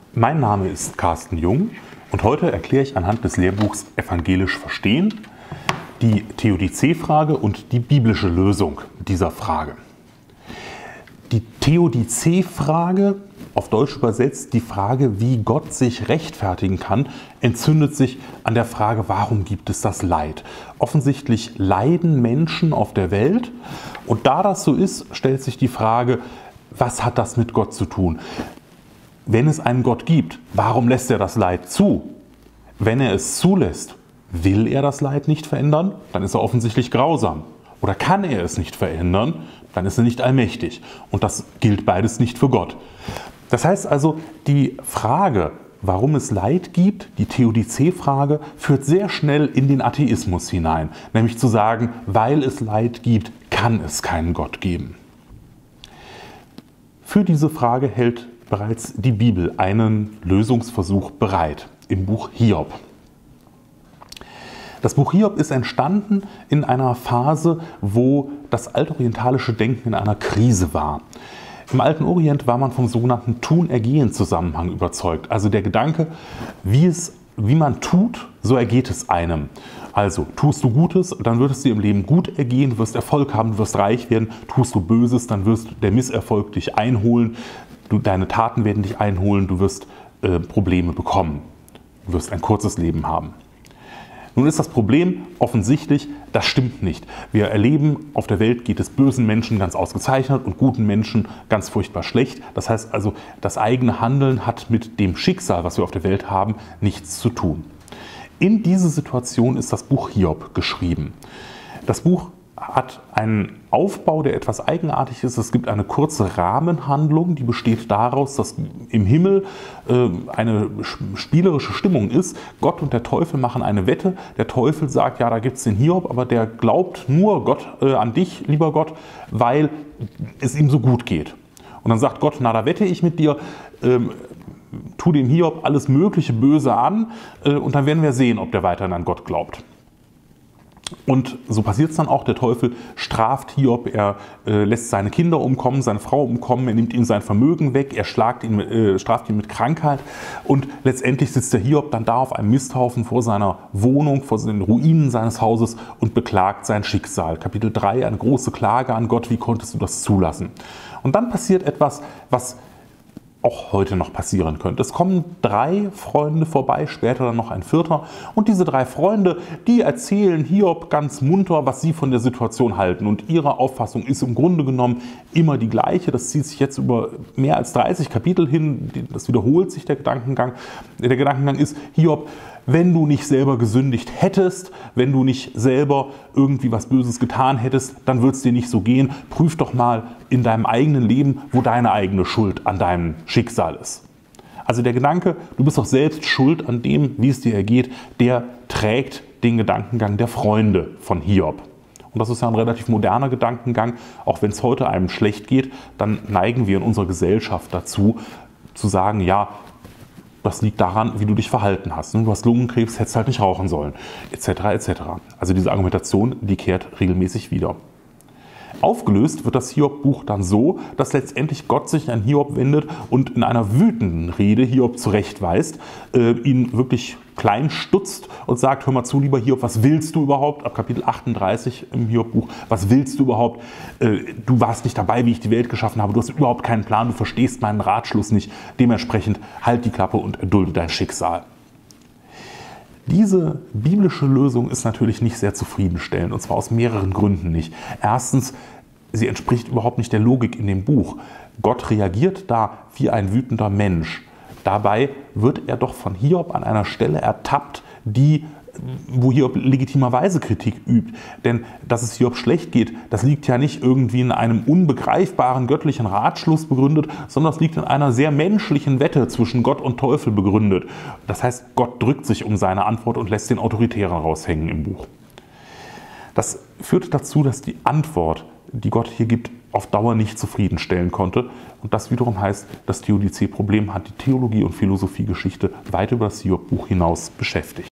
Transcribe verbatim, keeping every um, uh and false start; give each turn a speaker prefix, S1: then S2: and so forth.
S1: Mein Name ist Carsten Jung und heute erkläre ich anhand des Lehrbuchs Evangelisch Verstehen die Theodizee-Frage und die biblische Lösung dieser Frage. Die Theodizee-Frage, auf Deutsch übersetzt die Frage, wie Gott sich rechtfertigen kann, entzündet sich an der Frage, warum gibt es das Leid? Offensichtlich leiden Menschen auf der Welt und da das so ist, stellt sich die Frage, was hat das mit Gott zu tun? Wenn es einen Gott gibt, warum lässt er das Leid zu? Wenn er es zulässt, will er das Leid nicht verändern? Dann ist er offensichtlich grausam. Oder kann er es nicht verändern? Dann ist er nicht allmächtig. Und das gilt beides nicht für Gott. Das heißt also, die Frage, warum es Leid gibt, die Theodizee-Frage, führt sehr schnell in den Atheismus hinein. Nämlich zu sagen, weil es Leid gibt, kann es keinen Gott geben. Für diese Frage hält bereits die Bibel einen Lösungsversuch bereit im Buch Hiob. Das Buch Hiob ist entstanden in einer Phase, wo das altorientalische Denken in einer Krise war. Im alten Orient war man vom sogenannten Tun-Ergehen-Zusammenhang überzeugt. Also der Gedanke, wie, es, wie man tut, so ergeht es einem. Also tust du Gutes, dann wird es dir im Leben gut ergehen, du wirst Erfolg haben, du wirst reich werden. Tust du Böses, dann wirst der Misserfolg dich einholen. Du, deine Taten werden dich einholen, du wirst äh, Probleme bekommen. Du wirst ein kurzes Leben haben. Nun ist das Problem offensichtlich, das stimmt nicht. Wir erleben, auf der Welt geht es bösen Menschen ganz ausgezeichnet und guten Menschen ganz furchtbar schlecht. Das heißt also, das eigene Handeln hat mit dem Schicksal, was wir auf der Welt haben, nichts zu tun. In diese Situation ist das Buch Hiob geschrieben. Das Buch hat einen Aufbau, der etwas eigenartig ist. Es gibt eine kurze Rahmenhandlung, die besteht daraus, dass im Himmel äh, eine spielerische Stimmung ist. Gott und der Teufel machen eine Wette. Der Teufel sagt, ja, da gibt es den Hiob, aber der glaubt nur Gott, äh, an dich, lieber Gott, weil es ihm so gut geht. Und dann sagt Gott, na, da wette ich mit dir, ähm, tu dem Hiob alles mögliche Böse an äh, und dann werden wir sehen, ob der weiterhin an Gott glaubt. Und so passiert es dann auch, der Teufel straft Hiob, er äh, lässt seine Kinder umkommen, seine Frau umkommen, er nimmt ihm sein Vermögen weg, er schlagt ihn, äh, straft ihn mit Krankheit und letztendlich sitzt der Hiob dann da auf einem Misthaufen vor seiner Wohnung, vor den Ruinen seines Hauses und beklagt sein Schicksal. Kapitel drei, eine große Klage an Gott, wie konntest du das zulassen? Und dann passiert etwas, was auch heute noch passieren könnte. Es kommen drei Freunde vorbei, später dann noch ein vierter. Und diese drei Freunde, die erzählen Hiob ganz munter, was sie von der Situation halten. Und ihre Auffassung ist im Grunde genommen immer die gleiche. Das zieht sich jetzt über mehr als dreißig Kapitel hin. Das wiederholt sich der Gedankengang. Der Gedankengang ist, Hiob, wenn du nicht selber gesündigt hättest, wenn du nicht selber irgendwie was Böses getan hättest, dann würde es dir nicht so gehen. Prüf doch mal in deinem eigenen Leben, wo deine eigene Schuld an deinem Schicksal ist. Also der Gedanke, du bist doch selbst schuld an dem, wie es dir ergeht, der trägt den Gedankengang der Freunde von Hiob. Und das ist ja ein relativ moderner Gedankengang. Auch wenn es heute einem schlecht geht, dann neigen wir in unserer Gesellschaft dazu, zu sagen, ja, das liegt daran, wie du dich verhalten hast. Du hast Lungenkrebs, hättest halt nicht rauchen sollen, et cetera et cetera. Also diese Argumentation, die kehrt regelmäßig wieder. Aufgelöst wird das Hiob-Buch dann so, dass letztendlich Gott sich an Hiob wendet und in einer wütenden Rede Hiob zurechtweist, äh, ihn wirklich klein stutzt und sagt, hör mal zu, lieber Hiob, was willst du überhaupt? Ab Kapitel achtunddreißig im Hiob-Buch, was willst du überhaupt? Äh, du warst nicht dabei, wie ich die Welt geschaffen habe, du hast überhaupt keinen Plan, du verstehst meinen Ratschluss nicht, dementsprechend halt die Klappe und erdulde dein Schicksal. Diese biblische Lösung ist natürlich nicht sehr zufriedenstellend, und zwar aus mehreren Gründen nicht. Erstens, sie entspricht überhaupt nicht der Logik in dem Buch. Gott reagiert da wie ein wütender Mensch. Dabei wird er doch von Hiob an einer Stelle ertappt, die, wo Hiob legitimerweise Kritik übt. Denn dass es Hiob schlecht geht, das liegt ja nicht irgendwie in einem unbegreifbaren göttlichen Ratschluss begründet, sondern es liegt in einer sehr menschlichen Wette zwischen Gott und Teufel begründet. Das heißt, Gott drückt sich um seine Antwort und lässt den Autoritären raushängen im Buch. Das führt dazu, dass die Antwort, die Gott hier gibt, auf Dauer nicht zufriedenstellen konnte. Und das wiederum heißt, das Theodizee-Problem hat die Theologie- und Philosophiegeschichte weit über das Hiob-Buch hinaus beschäftigt.